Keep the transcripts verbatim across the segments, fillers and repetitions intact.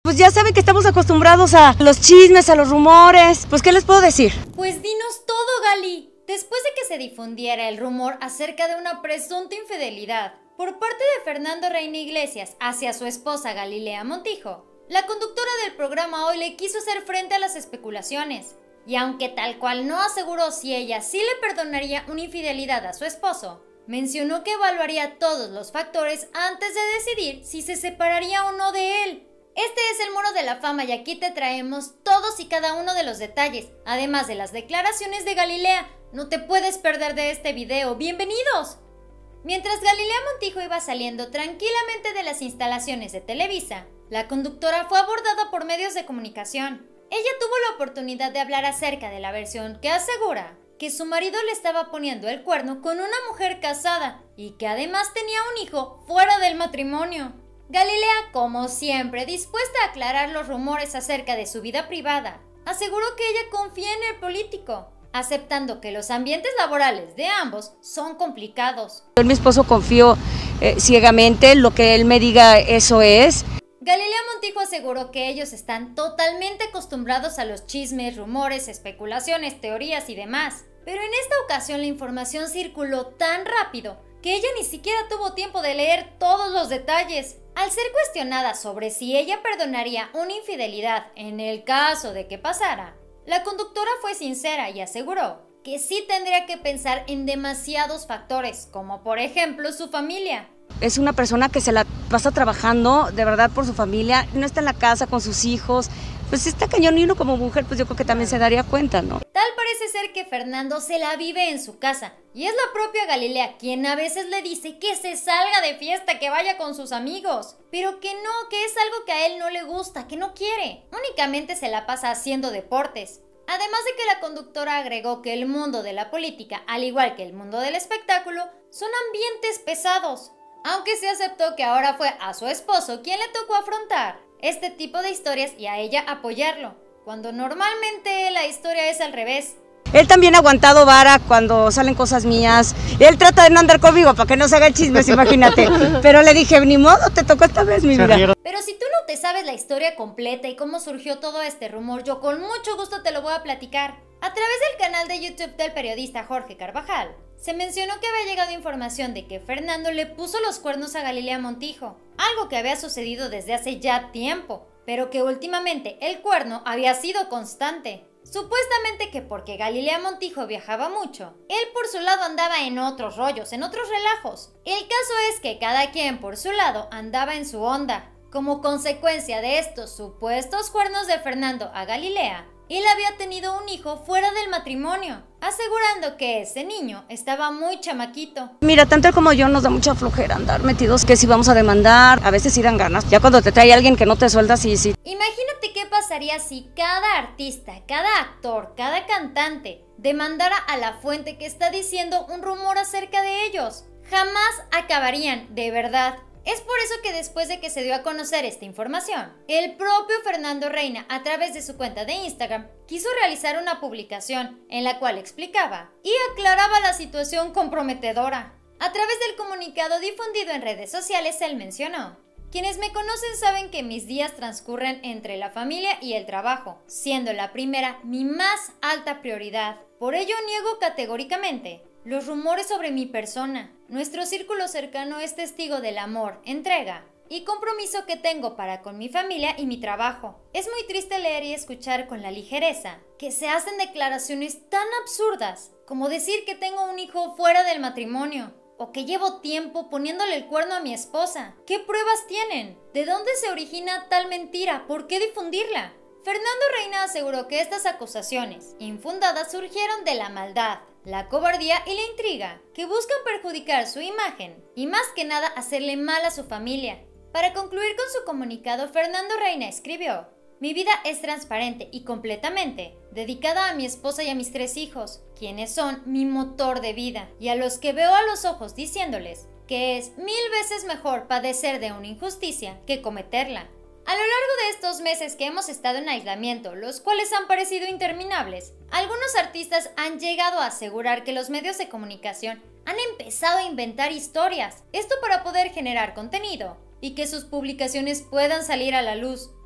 Pues ya saben que estamos acostumbrados a los chismes, a los rumores. Pues, ¿qué les puedo decir? Pues dinos todo, Gali. Después de que se difundiera el rumor acerca de una presunta infidelidad por parte de Fernando Reina Iglesias hacia su esposa Galilea Montijo, la conductora del programa Hoy le quiso hacer frente a las especulaciones. Y aunque tal cual no aseguró si ella sí le perdonaría una infidelidad a su esposo, mencionó que evaluaría todos los factores antes de decidir si se separaría o no de él. Este es el Muro de la Fama y aquí te traemos todos y cada uno de los detalles, además de las declaraciones de Galilea. No te puedes perder de este video. ¡Bienvenidos! Mientras Galilea Montijo iba saliendo tranquilamente de las instalaciones de Televisa, la conductora fue abordada por medios de comunicación. Ella tuvo la oportunidad de hablar acerca de la versión que asegura que su marido le estaba poniendo el cuerno con una mujer casada y que además tenía un hijo fuera del matrimonio. Galilea, como siempre, dispuesta a aclarar los rumores acerca de su vida privada, aseguró que ella confía en el político, aceptando que los ambientes laborales de ambos son complicados. Yo en mi esposo confío eh, ciegamente, lo que él me diga eso es. Galilea Montijo aseguró que ellos están totalmente acostumbrados a los chismes, rumores, especulaciones, teorías y demás, pero en esta ocasión la información circuló tan rápido que ella ni siquiera tuvo tiempo de leer todos los detalles. Al ser cuestionada sobre si ella perdonaría una infidelidad en el caso de que pasara, la conductora fue sincera y aseguró que sí tendría que pensar en demasiados factores, como por ejemplo su familia. Es una persona que se la pasa trabajando de verdad por su familia, no está en la casa con sus hijos, pues está cañón y uno como mujer pues yo creo que también se daría cuenta, ¿no? Tal parece ser que Fernando se la vive en su casa y es la propia Galilea quien a veces le dice que se salga de fiesta, que vaya con sus amigos, pero que no, que es algo que a él no le gusta, que no quiere, únicamente se la pasa haciendo deportes. Además de que la conductora agregó que el mundo de la política, al igual que el mundo del espectáculo, son ambientes pesados, aunque se aceptó que ahora fue a su esposo quien le tocó afrontar este tipo de historias y a ella apoyarlo, cuando normalmente la historia es al revés. Él también ha aguantado vara cuando salen cosas mías. Él trata de no andar conmigo para que no se haga el chismes, imagínate. Pero le dije, ni modo, te tocó esta vez, mi vida. Pero si tú no te sabes la historia completa y cómo surgió todo este rumor, yo con mucho gusto te lo voy a platicar. A través del canal de YouTube del periodista Jorge Carvajal, se mencionó que había llegado información de que Fernando le puso los cuernos a Galilea Montijo, algo que había sucedido desde hace ya tiempo, pero que últimamente el cuerno había sido constante. Supuestamente que porque Galilea Montijo viajaba mucho, él por su lado andaba en otros rollos, en otros relajos. El caso es que cada quien por su lado andaba en su onda. Como consecuencia de estos supuestos cuernos de Fernando a Galilea, él había tenido un hijo fuera del matrimonio, asegurando que ese niño estaba muy chamaquito. Mira, tanto él como yo nos da mucha flojera andar metidos, que si vamos a demandar, a veces sí dan ganas. Ya cuando te trae alguien que no te suelda, sí, sí. Imagínate qué pasaría si cada artista, cada actor, cada cantante demandara a la fuente que está diciendo un rumor acerca de ellos. Jamás acabarían, de verdad. Es por eso que después de que se dio a conocer esta información, el propio Fernando Reina, a través de su cuenta de Instagram, quiso realizar una publicación en la cual explicaba y aclaraba la situación comprometedora. A través del comunicado difundido en redes sociales, él mencionó: quienes me conocen saben que mis días transcurren entre la familia y el trabajo, siendo la primera mi más alta prioridad. Por ello niego categóricamente los rumores sobre mi persona. Nuestro círculo cercano es testigo del amor, entrega y compromiso que tengo para con mi familia y mi trabajo. Es muy triste leer y escuchar con la ligereza que se hacen declaraciones tan absurdas como decir que tengo un hijo fuera del matrimonio o que llevo tiempo poniéndole el cuerno a mi esposa. ¿Qué pruebas tienen? ¿De dónde se origina tal mentira? ¿Por qué difundirla? Fernando Reina aseguró que estas acusaciones infundadas surgieron de la maldad, la cobardía y la intriga, que buscan perjudicar su imagen y más que nada hacerle mal a su familia. Para concluir con su comunicado, Fernando Reina escribió: mi vida es transparente y completamente dedicada a mi esposa y a mis tres hijos, quienes son mi motor de vida, y a los que veo a los ojos diciéndoles que es mil veces mejor padecer de una injusticia que cometerla. A lo largo de estos meses que hemos estado en aislamiento, los cuales han parecido interminables, algunos artistas han llegado a asegurar que los medios de comunicación han empezado a inventar historias, esto para poder generar contenido y que sus publicaciones puedan salir a la luz.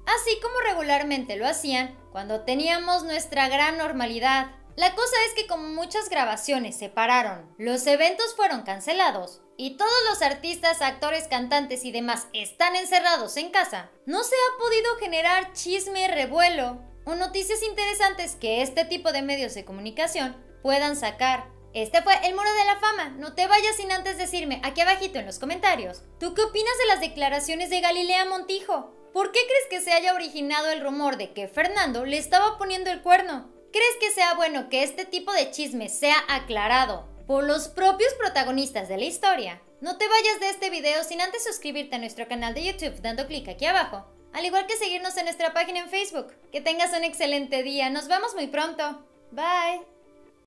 así como regularmente lo hacían cuando teníamos nuestra gran normalidad. La cosa es que como muchas grabaciones se pararon, los eventos fueron cancelados y todos los artistas, actores, cantantes y demás están encerrados en casa, no se ha podido generar chisme, revuelo o noticias interesantes que este tipo de medios de comunicación puedan sacar. Este fue el Muro de la Fama. No te vayas sin antes decirme aquí abajito en los comentarios, ¿tú qué opinas de las declaraciones de Galilea Montijo? ¿Por qué crees que se haya originado el rumor de que Fernando le estaba poniendo el cuerno? ¿Crees que sea bueno que este tipo de chisme sea aclarado por los propios protagonistas de la historia? No te vayas de este video sin antes suscribirte a nuestro canal de YouTube dando clic aquí abajo, al igual que seguirnos en nuestra página en Facebook. Que tengas un excelente día, nos vemos muy pronto. Bye.